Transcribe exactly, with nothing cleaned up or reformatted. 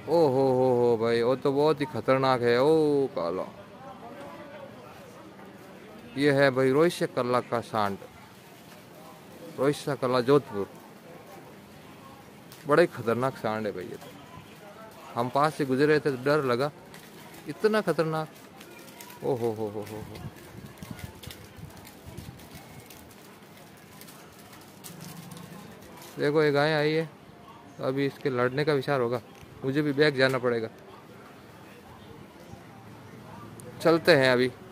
ओ हो हो हो भाई, वो तो बहुत ही खतरनाक है। ओ काला, ये है भाई रोहित कला का सांड। रोहित कला जोधपुर, बड़ा ही खतरनाक सांड है भाई ये तो। हम पास से गुजरे थे तो डर लगा, इतना खतरनाक। ओ हो हो हो हो हो। देखो ये गाय आई है, अभी इसके लड़ने का विचार होगा। मुझे भी बैग जाना पड़ेगा, चलते हैं अभी।